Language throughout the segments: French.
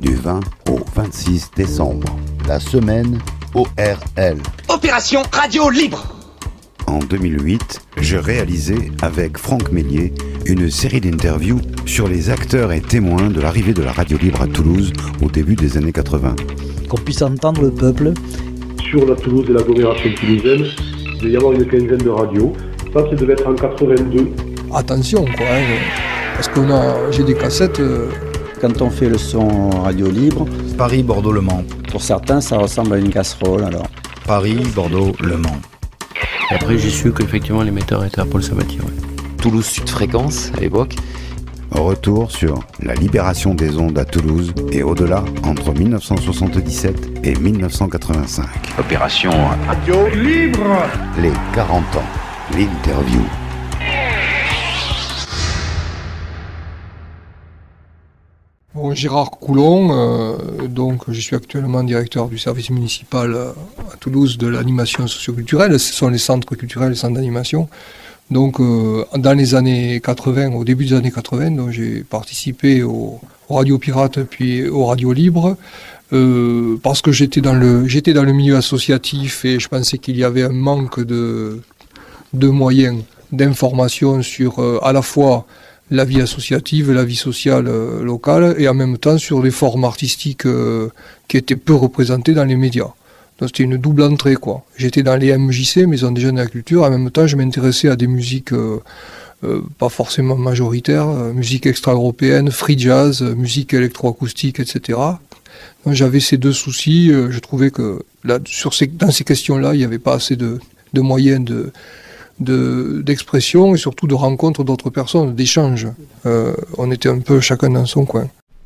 du 20 au 26 décembre. La semaine ORL. Opération Radio Libre. En 2008, j'ai réalisé avec Franck Mélier une série d'interviews sur les acteurs et témoins de l'arrivée de la radio libre à Toulouse au début des années 80. Qu'on puisse entendre le peuple. Sur la Toulouse et l'agglomération toulousaine, il devait y avoir une quinzaine de radios. Ça devait être en 82. Attention quoi, parce que j'ai des cassettes. Quand on fait le son radio libre, Paris, Bordeaux, Le Mans. Pour certains, ça ressemble à une casserole alors. Paris, Bordeaux, Le Mans. Après, j'ai su qu'effectivement l'émetteur était à Paul Sabatier. Ouais. Toulouse Sud Fréquence à l'époque. Retour sur la libération des ondes à Toulouse et au-delà entre 1977 et 1985. Opération Radio Libre. Les 40 ans, l'interview. Bon, Gérard Coulon, donc je suis actuellement directeur du service municipal à Toulouse de l'animation socioculturelle. Ce sont les centres culturels, les centres d'animation. Donc dans les années 80, au début des années 80, donc, j'ai participé aux radios pirates puis aux radios libres parce que j'étais dans le milieu associatif et je pensais qu'il y avait un manque de moyens d'information sur à la fois la vie associative, la vie sociale locale et en même temps sur les formes artistiques qui étaient peu représentées dans les médias. Donc c'était une double entrée quoi. J'étais dans les MJC, Maison des Jeunes de la Culture, en même temps je m'intéressais à des musiques pas forcément majoritaires, musique extra-européenne, free jazz, musique électroacoustique, etc. Donc j'avais ces deux soucis, je trouvais que là, dans ces questions-là, il n'y avait pas assez de moyens d'expression et surtout de rencontre d'autres personnes, d'échanges. On était un peu chacun dans son coin.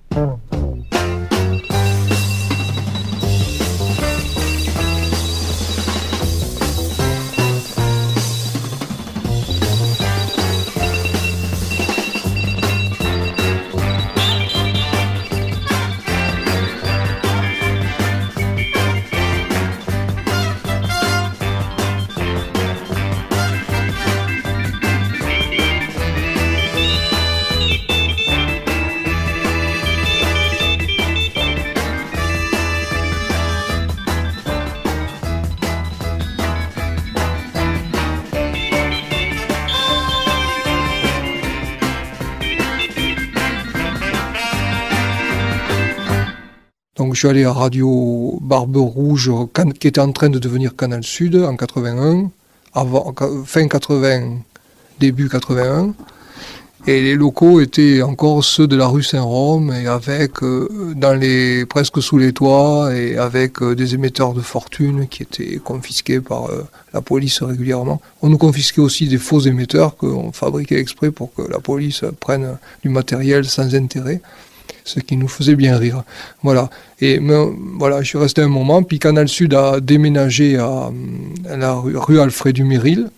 Donc je suis allé à Radio Barbe Rouge, qui était en train de devenir Canal Sud en 81, fin 80, début 81. Et les locaux étaient encore ceux de la rue Saint-Rome, et avec, presque sous les toits, et avec des émetteurs de fortune qui étaient confisqués par la police régulièrement. On nous confisquait aussi des faux émetteurs qu'on fabriquait exprès pour que la police prenne du matériel sans intérêt. Ce qui nous faisait bien rire. Voilà. Voilà, je suis resté un moment, puis Canal Sud a déménagé à la rue Alfred Dumeril,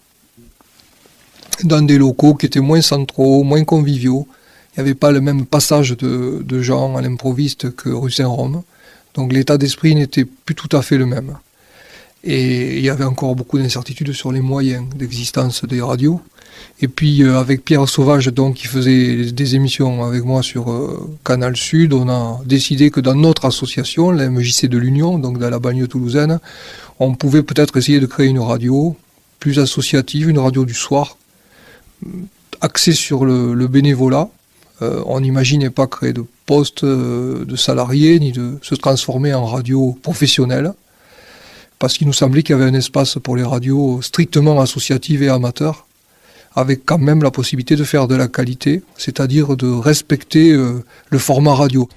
dans des locaux qui étaient moins centraux, moins conviviaux. Il n'y avait pas le même passage de gens à l'improviste que rue Saint-Rome. Donc l'état d'esprit n'était plus tout à fait le même. Et il y avait encore beaucoup d'incertitudes sur les moyens d'existence des radios. Et puis avec Pierre Sauvage, donc, qui faisait des émissions avec moi sur Canal Sud, on a décidé que dans notre association, la MJC de l'Union, donc dans la banlieue toulousaine, on pouvait peut-être essayer de créer une radio plus associative, une radio du soir, axée sur le bénévolat. On n'imaginait pas créer de postes de salariés, ni de se transformer en radio professionnelle, parce qu'il nous semblait qu'il y avait un espace pour les radios strictement associatives et amateurs, avec quand même la possibilité de faire de la qualité, c'est-à-dire de respecter le format radio.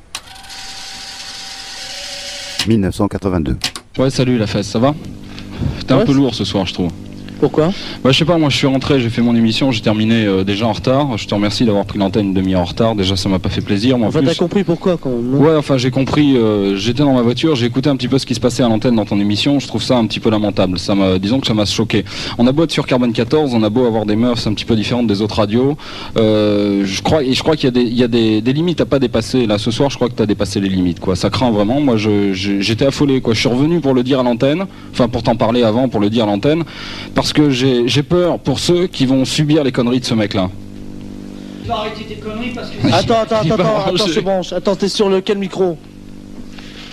1982. Ouais, salut la fesse, ça va? T'es un peu lourd ce soir, je trouve. Pourquoi? Bah je sais pas, moi je suis rentré, j'ai fait mon émission, j'ai terminé déjà en retard. Je te remercie d'avoir pris l'antenne une demi-heure en retard, déjà ça m'a pas fait plaisir. Mais enfin en plus... t'as compris pourquoi quand même? Ouais, enfin j'ai compris, j'étais dans ma voiture, j'ai écouté un petit peu ce qui se passait à l'antenne dans ton émission, je trouve ça un petit peu lamentable, disons que ça m'a choqué. On a beau être sur Carbone 14, on a beau avoir des mœurs un petit peu différentes des autres radios, je crois qu'il y a des limites à pas dépasser. Là ce soir je crois que t'as dépassé les limites quoi, ça craint vraiment. Moi j'étais affolé quoi, je suis revenu pour le dire à l'antenne, enfin pour t'en parler avant, pour le dire à l'antenne, parce que j'ai peur pour ceux qui vont subir les conneries de ce mec là. Tu vas arrêter tes conneries parce que... Attends, c'est bon, attends, t'es sur quel micro?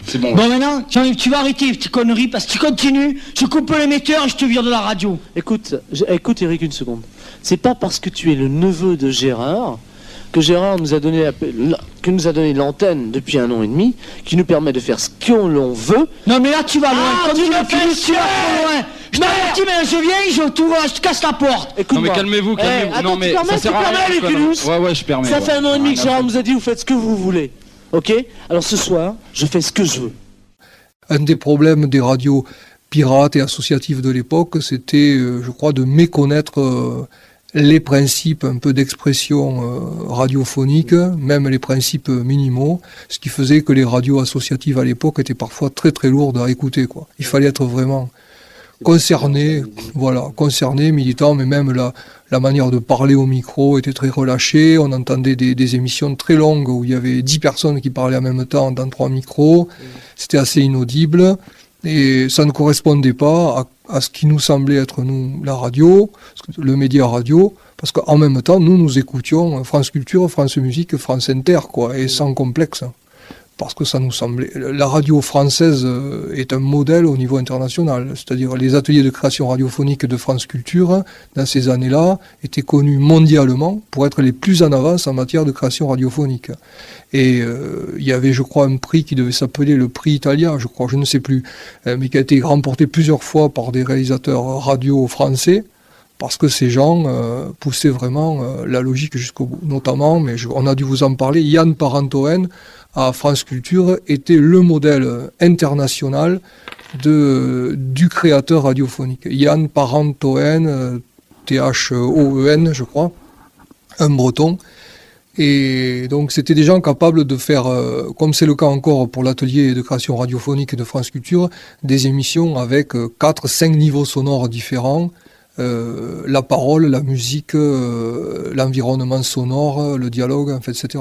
C'est bon. Bon, maintenant, tu vas arrêter tes conneries parce que tu continues, je coupe l'émetteur et je te vire de la radio. Écoute Eric, une seconde. C'est pas parce que tu es le neveu de Gérard que Gérard nous a donné l'antenne depuis 1 an et demi, qui nous permet de faire ce qu'on veut. Non mais là tu vas loin. Tu me fais chier. Je t'avertis, mais je viens, je te casse la porte. Non mais calmez-vous. Attends, Non mais ça sert à rien. Ouais, je permets. Ça fait 1 an et demi que Gérard nous a dit vous faites ce que vous voulez. Ok ? Alors ce soir, je fais ce que je veux. Un des problèmes des radios pirates et associatives de l'époque, c'était, je crois, de méconnaître les principes un peu d'expression radiophonique, même les principes minimaux, ce qui faisait que les radios associatives à l'époque étaient parfois très très lourdes à écouter, quoi. Il fallait être vraiment concerné, militant, mais même la manière de parler au micro était très relâchée. On entendait des émissions très longues où il y avait 10 personnes qui parlaient en même temps dans 3 micros. C'était assez inaudible. Et ça ne correspondait pas à ce qui nous semblait être, nous, la radio, le média radio, parce qu'en même temps, nous écoutions France Culture, France Musique, France Inter, quoi, et sans complexe. Parce que ça nous semblait... La radio française est un modèle au niveau international. C'est-à-dire les ateliers de création radiophonique de France Culture, dans ces années-là, étaient connus mondialement pour être les plus en avance en matière de création radiophonique. Et il y avait, je crois, un prix qui devait s'appeler le prix Italia, je ne sais plus, mais qui a été remporté plusieurs fois par des réalisateurs radio français, parce que ces gens poussaient vraiment la logique jusqu'au bout. Notamment, mais on a dû vous en parler, Yann Parentoen, à France Culture, était le modèle international du créateur radiophonique. Yann Parentoen, Thoen, je crois, un breton. Et donc c'était des gens capables de faire, comme c'est le cas encore pour l'atelier de création radiophonique de France Culture, des émissions avec 4-5 niveaux sonores différents, la parole, la musique, l'environnement sonore, le dialogue, en fait, etc.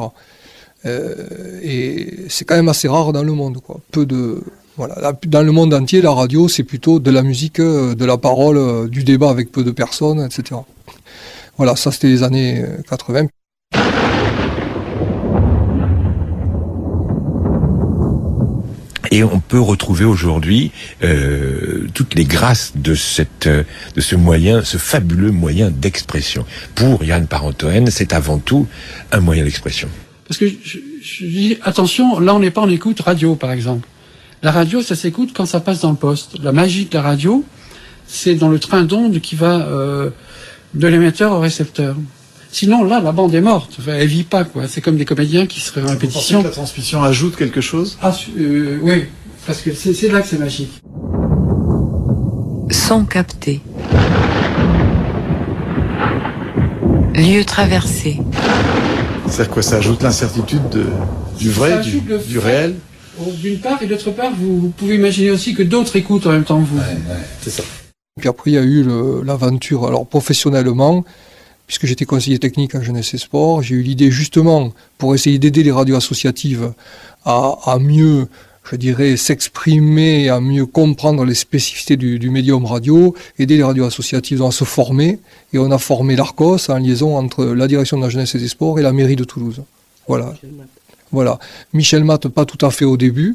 Et c'est quand même assez rare dans le monde, quoi. Dans le monde entier, la radio, c'est plutôt de la musique, de la parole, du débat avec peu de personnes, etc. Voilà, ça c'était les années 80. Et on peut retrouver aujourd'hui toutes les grâces de ce moyen, ce fabuleux moyen d'expression. Pour Yann Parentoen, c'est avant tout un moyen d'expression. Parce que je dis, attention, là on n'est pas en écoute radio, par exemple. La radio, ça s'écoute quand ça passe dans le poste. La magie de la radio, c'est dans le train d'onde qui va de l'émetteur au récepteur. Sinon, là, la bande est morte. Enfin, elle vit pas, quoi. C'est comme des comédiens qui seraient en répétition. La transmission ajoute quelque chose ? Oui, parce que c'est là que c'est magique. Son capté. Lieu traversé. C'est-à-dire quoi ? Ça ajoute l'incertitude du vrai, du réel ? D'une part, et d'autre part, vous pouvez imaginer aussi que d'autres écoutent en même temps que vous. Ouais, c'est ça. Puis après, il y a eu l'aventure, alors professionnellement, puisque j'étais conseiller technique en jeunesse et sport, j'ai eu l'idée justement, pour essayer d'aider les radios associatives à mieux, je dirais, s'exprimer, à mieux comprendre les spécificités du médium radio, aider les radios associatives à se former, et on a formé l'ARCOS en liaison entre la direction de la jeunesse et des sports et la mairie de Toulouse. Voilà. Michel Matt, pas tout à fait au début.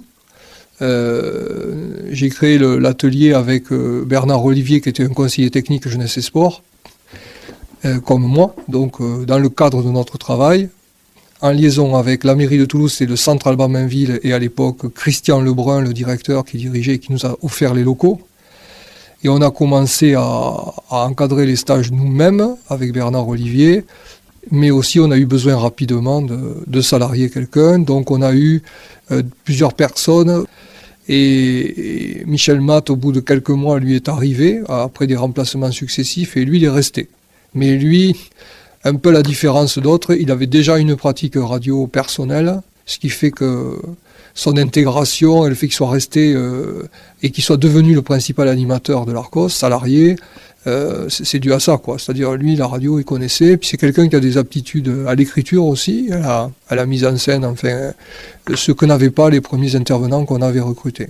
J'ai créé l'atelier avec Bernard Olivier, qui était un conseiller technique jeunesse et sport, comme moi, donc dans le cadre de notre travail, en liaison avec la mairie de Toulouse, c'est le centre Alban Mainville, et à l'époque Christian Lebrun, le directeur qui dirigeait et qui nous a offert les locaux. Et on a commencé à encadrer les stages nous-mêmes avec Bernard Olivier, mais aussi on a eu besoin rapidement de salarier quelqu'un, donc on a eu plusieurs personnes. Et Michel Matt, au bout de quelques mois, lui est arrivé, après des remplacements successifs, et lui, il est resté. Mais lui, un peu la différence d'autres, il avait déjà une pratique radio personnelle, ce qui fait que son intégration et le fait qu'il soit resté et qu'il soit devenu le principal animateur de l'ARCOS, salarié, c'est dû à ça, quoi. C'est-à-dire, lui, la radio, il connaissait, puis c'est quelqu'un qui a des aptitudes à l'écriture aussi, à la mise en scène, enfin, ce que n'avaient pas les premiers intervenants qu'on avait recrutés.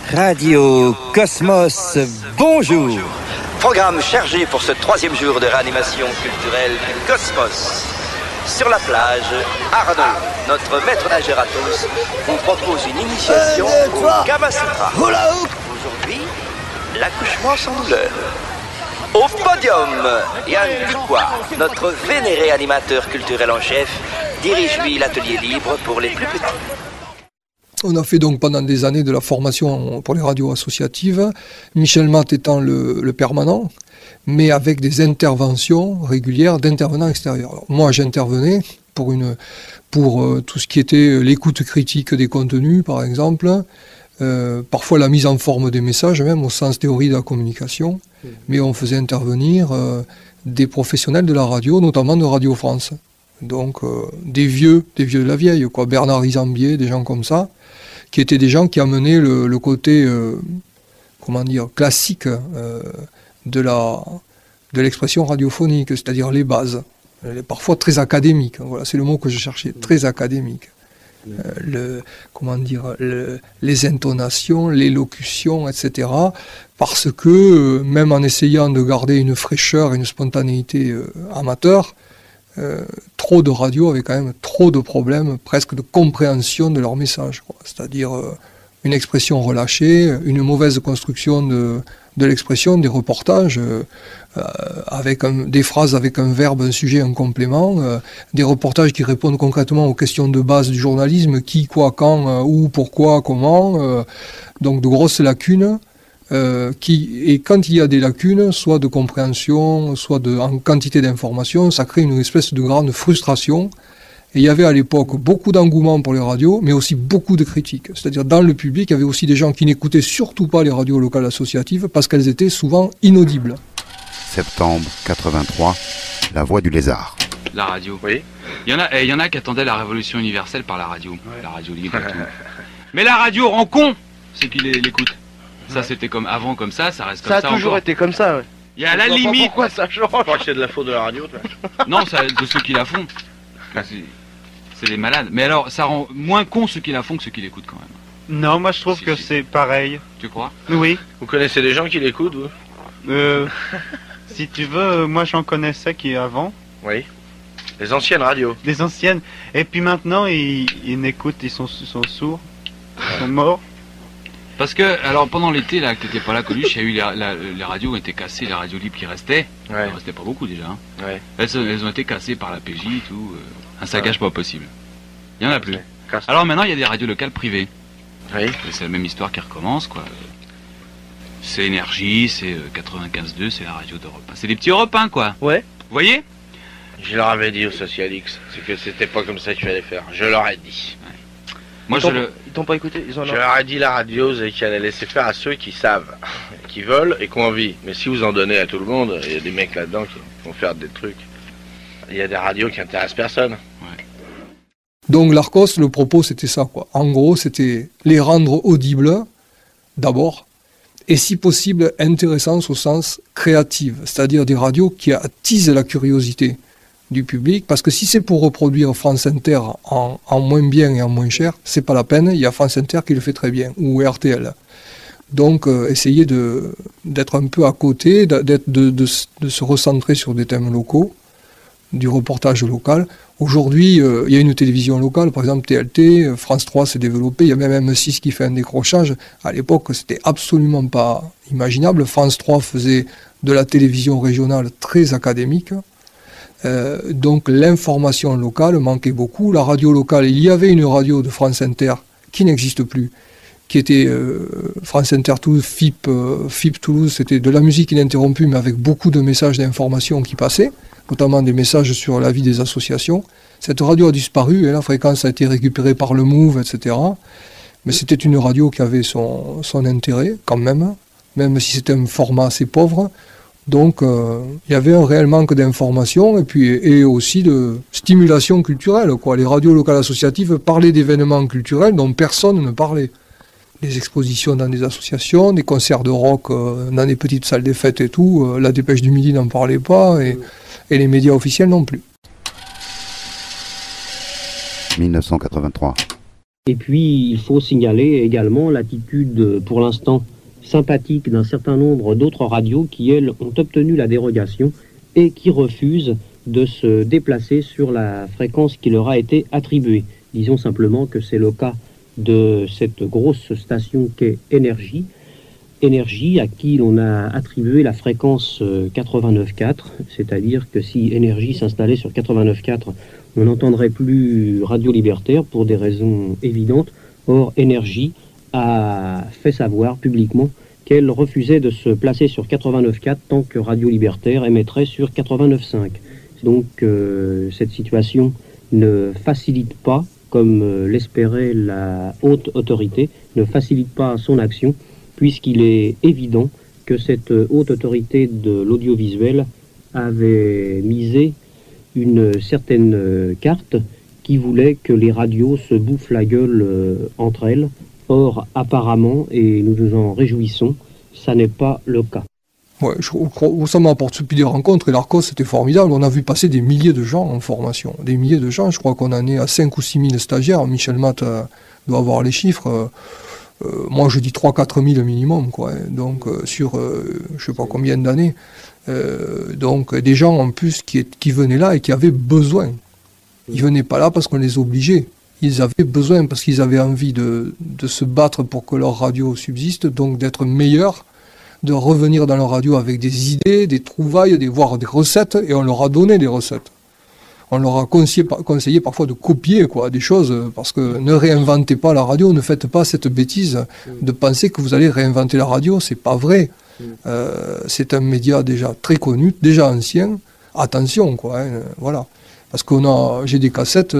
Radio Cosmos, bonjour. Programme chargé pour ce 3e jour de réanimation culturelle du Cosmos. Sur la plage, Arnaud, notre maître nageur à tous, vous propose une initiation au Kama Sutra. Aujourd'hui, l'accouchement sans douleur. Au podium, Yann Ducois, notre vénéré animateur culturel en chef, dirige lui l'atelier libre pour les plus petits. On a fait donc pendant des années de la formation pour les radios associatives, Michel Matt étant le permanent, mais avec des interventions régulières d'intervenants extérieurs. Alors, moi, j'intervenais pour tout ce qui était l'écoute critique des contenus, par exemple, parfois la mise en forme des messages, même au sens théorie de la communication, mais on faisait intervenir des professionnels de la radio, notamment de Radio France. Donc des vieux de la vieille, quoi, Bernard Isambier, des gens comme ça, qui étaient des gens qui amenaient le côté, classique de l'expression radiophonique, c'est-à-dire les bases, parfois très académiques. Voilà, c'est le mot que je cherchais, très académique. Les intonations, l'élocution, etc. Parce que même en essayant de garder une fraîcheur, une spontanéité amateur, trop de radios avaient quand même trop de problèmes, presque de compréhension de leur message. C'est-à-dire une expression relâchée, une mauvaise construction de l'expression, des reportages, avec des phrases avec un verbe, un sujet, un complément, des reportages qui répondent concrètement aux questions de base du journalisme, qui, quoi, quand, où, pourquoi, comment, donc de grosses lacunes, et quand il y a des lacunes, soit de compréhension, soit en quantité d'informations, ça crée une espèce de grande frustration. Et il y avait à l'époque beaucoup d'engouement pour les radios, mais aussi beaucoup de critiques. C'est-à-dire dans le public, il y avait aussi des gens qui n'écoutaient surtout pas les radios locales associatives parce qu'elles étaient souvent inaudibles. Septembre 83, la voix du lézard. La radio. Oui. Il y en a qui attendaient la révolution universelle par la radio. Ouais. La radio libre et tout. Mais la radio rend con ceux qui l'écoutent. Ça c'était comme avant, comme ça reste comme ça. Ça a toujours été comme ça, ouais. Il y a à la limite. Pourquoi ça change? Je crois que c'est de la faute de la radio, toi. Non, de ceux qui la font. C'est des malades. Mais alors, ça rend moins con ceux qui la font que ceux qui l'écoutent quand même. Non, moi je trouve que c'est pareil. Tu crois? Oui. Vous connaissez des gens qui l'écoutent, vous? Si tu veux, moi j'en connaissais qui avant. Oui. Les anciennes radios. Les anciennes. Et puis maintenant, ils n'écoutent, ils sont sourds. Ils sont morts. Parce que, alors pendant l'été, là, que t'étais pas là, Coluche, il y a eu les radios ont été cassées, les radios libres qui restaient. Ouais. Il en restait pas beaucoup déjà. Hein. Ouais. Elles ont été cassées par la PJ et tout. Un saccage pas possible. Il y en a plus. Alors maintenant, il y a des radios locales privées. Oui. C'est la même histoire qui recommence, quoi. C'est Énergie, c'est 95.2, c'est la radio d'Europe 1. C'est des petits Europe 1, quoi. Ouais. Vous voyez? Je leur avais dit aux Socialix, c'est que c'était pas comme ça qu'il fallait faire. Je leur ai dit. Ouais. Moi, ils t'ont pas écouté? Je leur ai dit la radio, c'est qu'elle allait laisser faire à ceux qui savent, qui veulent et qui ont envie. Mais si vous en donnez à tout le monde, il y a des mecs là-dedans qui vont faire des trucs. Il y a des radios qui intéressent personne. Ouais. Donc l'Arcos, le propos c'était ça, quoi. En gros, c'était les rendre audibles, d'abord, et si possible intéressants au sens créatif, c'est-à-dire des radios qui attisent la curiosité du public, parce que si c'est pour reproduire France Inter en moins bien et en moins cher, c'est pas la peine, il y a France Inter qui le fait très bien, ou RTL. Donc essayer d'être un peu à côté, de se recentrer sur des thèmes locaux, du reportage local. Aujourd'hui, il y a une télévision locale, par exemple TLT, France 3 s'est développée, il y a même M6 qui fait un décrochage. À l'époque, c'était absolument pas imaginable. France 3 faisait de la télévision régionale très académique. Donc l'information locale manquait beaucoup. La radio locale, il y avait une radio de France Inter qui n'existe plus, qui était France Inter Toulouse, FIP Toulouse, c'était de la musique ininterrompue, mais avec beaucoup de messages d'information qui passaient, notamment des messages sur la vie des associations. Cette radio a disparu, et la fréquence a été récupérée par le MOVE, etc. Mais c'était une radio qui avait son intérêt, quand même si c'était un format assez pauvre. Donc il y avait un réel manque d'information et aussi de stimulation culturelle, quoi. Les radios locales associatives parlaient d'événements culturels dont personne ne parlait. Des expositions dans des associations, des concerts de rock dans des petites salles des fêtes et tout. La Dépêche du Midi n'en parlait pas et les médias officiels non plus. 1983. Et puis, il faut signaler également l'attitude, pour l'instant, sympathique d'un certain nombre d'autres radios qui, elles, ont obtenu la dérogation et qui refusent de se déplacer sur la fréquence qui leur a été attribuée. Disons simplement que c'est le cas de cette grosse station qu'est Énergie. Énergie à qui l'on a attribué la fréquence 89.4, c'est-à-dire que si Énergie s'installait sur 89.4, on n'entendrait plus Radio Libertaire pour des raisons évidentes. Or, Énergie a fait savoir publiquement qu'elle refusait de se placer sur 89.4 tant que Radio Libertaire émettrait sur 89.5. Donc, cette situation ne facilite pas, comme l'espérait la haute autorité, ne facilite pas son action, puisqu'il est évident que cette haute autorité de l'audiovisuel avait misé une certaine carte qui voulait que les radios se bouffent la gueule entre elles. Or, apparemment, et nous nous en réjouissons, ça n'est pas le cas. Ouais, ça m'apporte depuis des rencontres, et l'Arcos c'était formidable, on a vu passer des milliers de gens en formation, des milliers de gens, je crois qu'on en est à 5 ou 6 000 stagiaires, Michel Matt doit avoir les chiffres, moi je dis 3-4 000 minimum, quoi, donc sur je sais pas combien d'années, donc des gens en plus qui venaient là et qui avaient besoin, ils venaient pas là parce qu'on les obligeait, ils avaient besoin parce qu'ils avaient envie de se battre pour que leur radio subsiste, donc d'être meilleurs, de revenir dans leur radio avec des idées, des trouvailles, voire des recettes, et on leur a donné des recettes. On leur a conseillé parfois de copier des choses, parce que ne réinventez pas la radio, ne faites pas cette bêtise de penser que vous allez réinventer la radio, c'est pas vrai. C'est un média déjà très connu, déjà ancien, attention, voilà. Parce j'ai des cassettes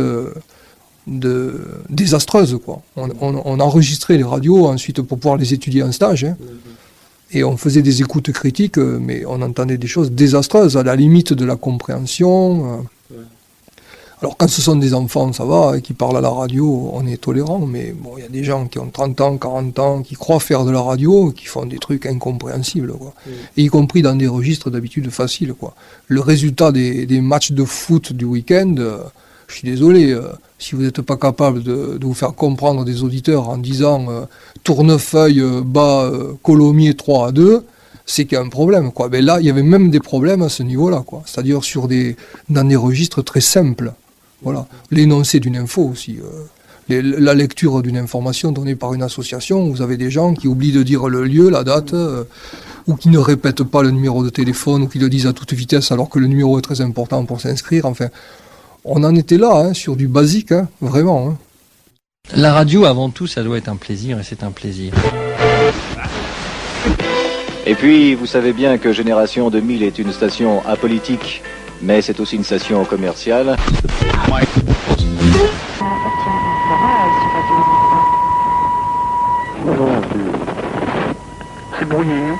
désastreuses, quoi. On enregistrait les radios ensuite pour pouvoir les étudier en stage, et on faisait des écoutes critiques, mais on entendait des choses désastreuses, à la limite de la compréhension. Alors quand ce sont des enfants, ça va, qui parlent à la radio, on est tolérant, mais bon, il y a des gens qui ont 30 ans, 40 ans, qui croient faire de la radio, qui font des trucs incompréhensibles, quoi. Et y compris dans des registres d'habitude faciles, quoi. Le résultat des matchs de foot du week-end, je suis désolé, si vous n'êtes pas capable de vous faire comprendre des auditeurs en disant Tournefeuille bat Colomiers 3-2, c'est qu'il y a un problème, quoi. Mais là, il y avait même des problèmes à ce niveau-là, quoi. C'est-à-dire dans des registres très simples. Voilà. L'énoncé d'une info aussi. La lecture d'une information donnée par une association, vous avez des gens qui oublient de dire le lieu, la date, ou qui ne répètent pas le numéro de téléphone, ou qui le disent à toute vitesse alors que le numéro est très important pour s'inscrire. Enfin, on en était là, sur du basique, vraiment. La radio, avant tout, ça doit être un plaisir, et c'est un plaisir. Et puis, vous savez bien que Génération 2000 est une station apolitique, mais c'est aussi une station commerciale. C'est brouillé, hein.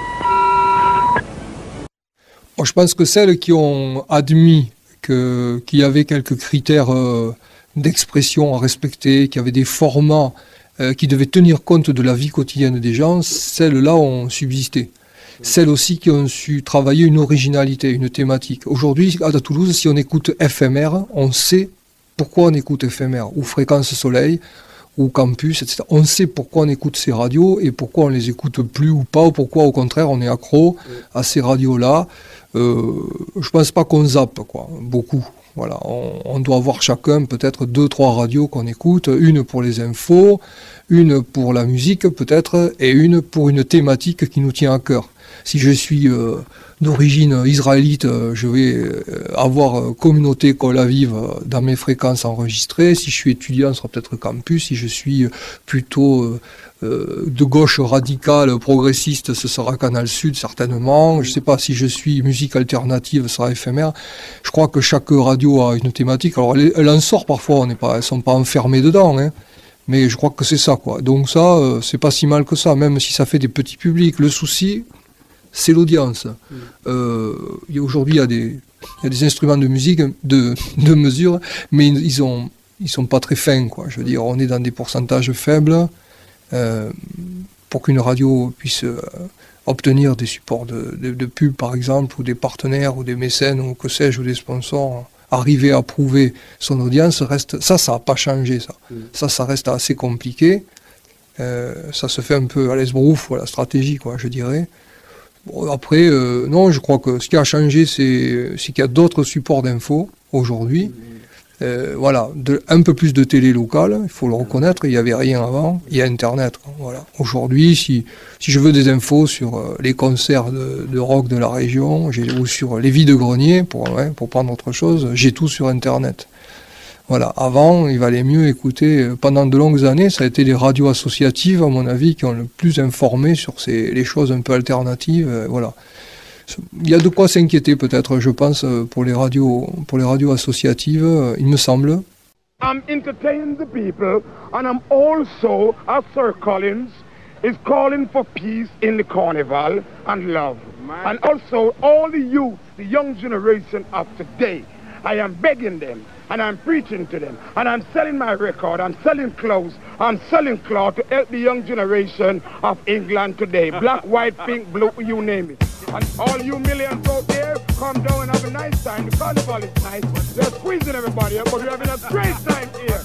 Bon, je pense que celles qui ont admis qu'il y avait quelques critères d'expression à respecter, qu'il y avait des formats qui devaient tenir compte de la vie quotidienne des gens, celles-là ont subsisté. Celles aussi qui ont su travailler une originalité, une thématique. Aujourd'hui, à Toulouse, si on écoute FMR, on sait pourquoi on écoute FMR, ou Fréquence Soleil, ou Campus, etc. On sait pourquoi on écoute ces radios et pourquoi on les écoute plus ou pas, ou pourquoi au contraire on est accro à ces radios-là. Je pense pas qu'on zappe, beaucoup. Voilà, on doit avoir chacun peut-être 2-3 radios qu'on écoute, une pour les infos, une pour la musique peut-être, et une pour une thématique qui nous tient à cœur. Si je suis d'origine israélite, je vais avoir communauté Kol Aviv dans mes fréquences enregistrées. Si je suis étudiant, ce sera peut-être Campus. Si je suis plutôt de gauche radicale, progressiste, ce sera Canal Sud certainement. Je ne sais pas, si je suis musique alternative, ce sera éphémère. Je crois que chaque radio a une thématique. Alors elle en sort parfois, elles ne sont pas enfermées dedans, mais je crois que c'est ça, quoi. Donc ça, c'est pas si mal que ça, même si ça fait des petits publics. Le souci, c'est l'audience. Aujourd'hui, il y a des instruments de musique, de mesure, mais ils sont pas très fins, quoi. Je veux dire, on est dans des pourcentages faibles. Pour qu'une radio puisse obtenir des supports de pub, par exemple, ou des partenaires, ou des mécènes, ou que sais-je, ou des sponsors arriver à prouver son audience reste... Ça n'a pas changé, ça. Ça reste assez compliqué. Ça se fait un peu à l'esbrouf ou à la stratégie, quoi, je dirais. Bon, après, non, je crois que ce qui a changé, c'est qu'il y a d'autres supports d'infos aujourd'hui. Voilà, un peu plus de télé locale, il faut le reconnaître, il n'y avait rien avant, il y a Internet. Voilà. Aujourd'hui, si je veux des infos sur les concerts de rock de la région, ou sur les vies de grenier, pour prendre autre chose, j'ai tout sur Internet. Voilà. Avant, il valait mieux écouter, pendant de longues années, ça a été les radios associatives, à mon avis, qui ont le plus informé sur les choses un peu alternatives. Voilà. Il y a de quoi s'inquiéter peut-être, je pense, pour les radios associatives, il me semble. I'm entertaining the people, and I'm also, as Sir Collins is calling for peace in the carnival and love. And also all the youth, the young generation of today, I am begging them, and I'm preaching to them, and I'm selling my record, I'm selling clothes, I'm selling cloth to help the young generation of England today. Black, white, pink, blue, you name it. And all you millions out there, come down and have a nice time. The carnival is nice. They're squeezing everybody up, but we're having a great time here.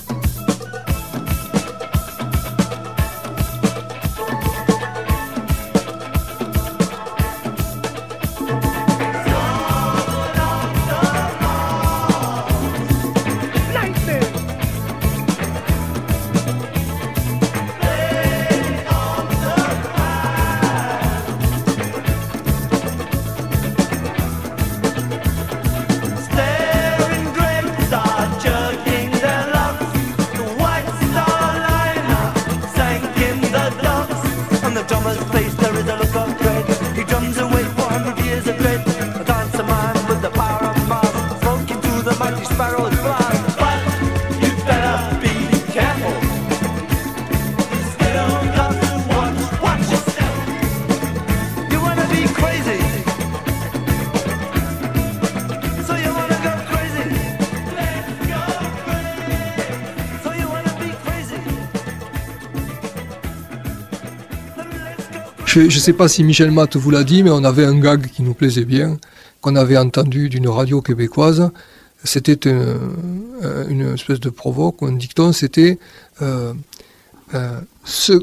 Je ne sais pas si Michel Matt vous l'a dit, mais on avait un gag qui nous plaisait bien, qu'on avait entendu d'une radio québécoise. C'était une espèce de provoque, un dicton, c'était ce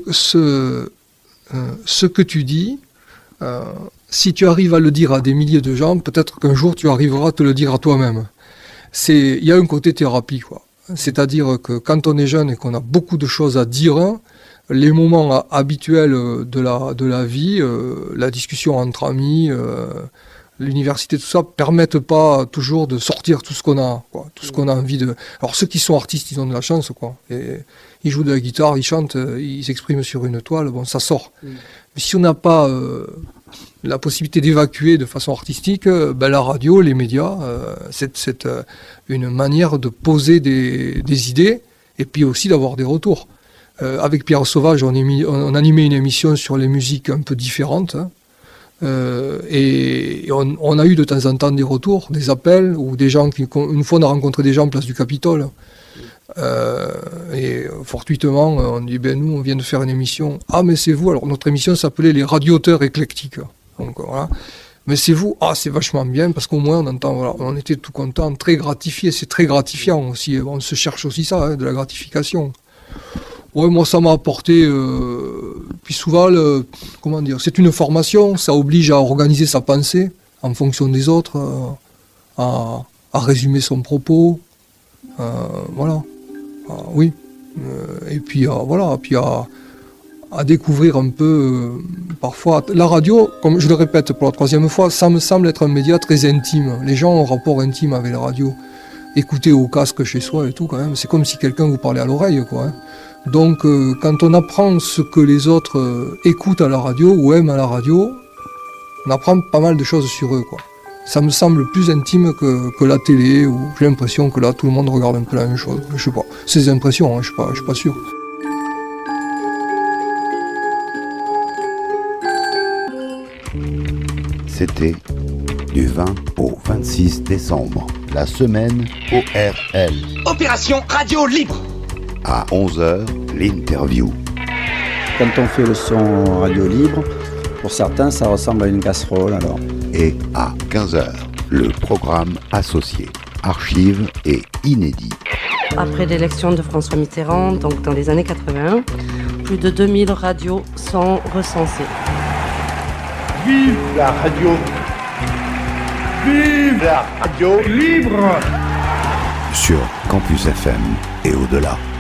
que tu dis, si tu arrives à le dire à des milliers de gens, peut-être qu'un jour tu arriveras à te le dire à toi-même. Il y a un côté thérapie, quoi. C'est-à-dire que quand on est jeune et qu'on a beaucoup de choses à dire, les moments habituels de la vie, la discussion entre amis, l'université, tout ça, permettent pas toujours de sortir tout ce qu'on a, quoi, tout ce qu'on a envie de... Alors ceux qui sont artistes, ils ont de la chance, quoi. Et ils jouent de la guitare, ils chantent, ils s'expriment sur une toile, bon, ça sort. Mais si on n'a pas la possibilité d'évacuer de façon artistique, la radio, les médias, c'est une manière de poser des idées et puis aussi d'avoir des retours. Avec Pierre Sauvage, on animait une émission sur les musiques un peu différentes, hein, et on a eu de temps en temps des retours, des appels, ou des gens une fois on a rencontré des gens en place du Capitole, et fortuitement on dit nous on vient de faire une émission, mais c'est vous, alors notre émission s'appelait les radioteurs éclectiques, donc voilà, mais c'est vous, c'est vachement bien, parce qu'au moins on entend, voilà, on était tout content, très gratifié, c'est très gratifiant aussi, on se cherche aussi ça, hein, de la gratification. Ouais, moi ça m'a apporté, puis souvent, comment dire, c'est une formation, ça oblige à organiser sa pensée en fonction des autres, à résumer son propos, voilà, oui, et puis voilà, puis à découvrir un peu, parfois, la radio, comme je le répète pour la troisième fois, ça me semble être un média très intime, les gens ont un rapport intime avec la radio, écouter au casque chez soi et tout quand même, c'est comme si quelqu'un vous parlait à l'oreille, quoi, hein. Donc, quand on apprend ce que les autres écoutent à la radio ou aiment à la radio, on apprend pas mal de choses sur eux, quoi. Ça me semble plus intime que la télé, où j'ai l'impression que là, tout le monde regarde un peu la même chose. Je sais pas. C'est des impressions, hein, je suis pas sûr. C'était du 20 au 26 décembre, la semaine ORL. Opération Radio Libre. À 11h, l'interview. Quand on fait le son radio libre, pour certains, ça ressemble à une casserole alors. Et à 15h, le programme associé archives et inédits. Après l'élection de François Mitterrand, donc dans les années 81, plus de 2000 radios sont recensées. Vive la radio! Vive la radio libre! Sur Campus FM et au-delà.